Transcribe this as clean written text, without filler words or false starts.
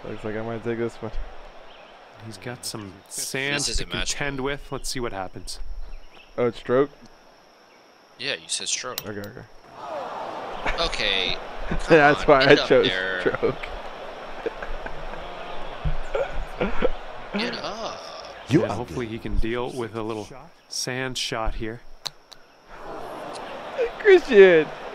Looks like I might take this one. He's got some sand to contend with. Let's see what happens. Oh, it's stroke? Yeah, you said stroke. Okay, okay. Okay. That's why I chose there. stroke. Get up. And hopefully he can deal with a little sand shot here. Christian!